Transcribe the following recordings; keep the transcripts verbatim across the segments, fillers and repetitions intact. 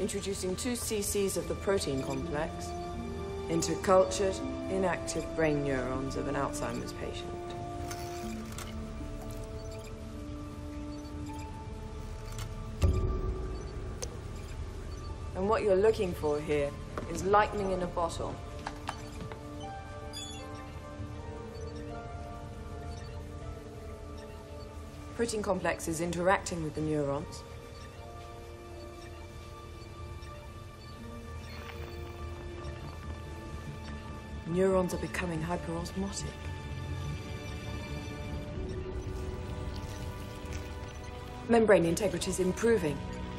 Introducing two cc's of the protein complex into cultured, inactive brain neurons of an Alzheimer's patient. And what you're looking for here is lightning in a bottle. Protein complex is interacting with the neurons. Neurons are becoming hyperosmotic. Membrane integrity is improving.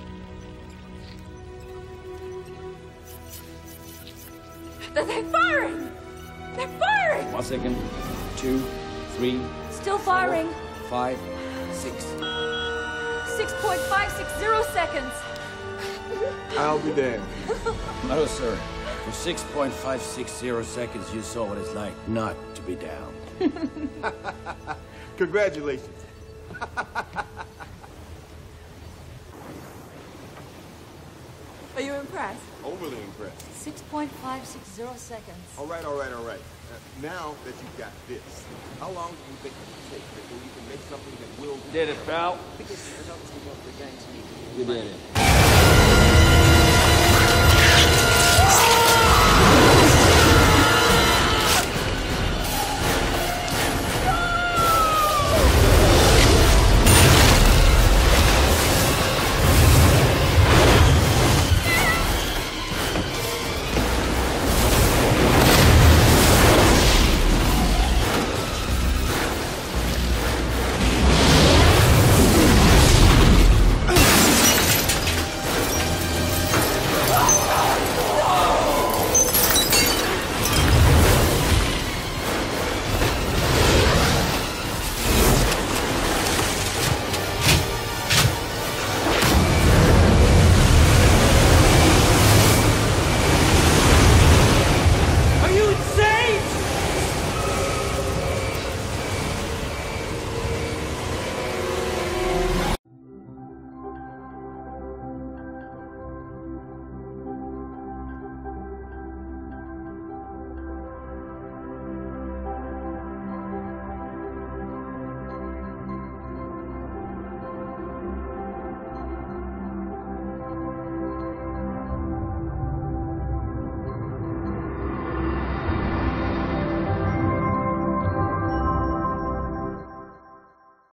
They're firing! They're firing! One second. Two, three. Still firing. Four, five, six. six point five six zero seconds. I'll be damned. No, sir. For six point five six zero seconds, you saw what it's like not to be down. Congratulations. Are you impressed? Overly impressed. six point five six zero seconds. All right, all right, all right. Uh, now that you've got this, how long do you think it will take before you can make something that will... Did it, pal? Because obviously what we're going to need to do... You did it.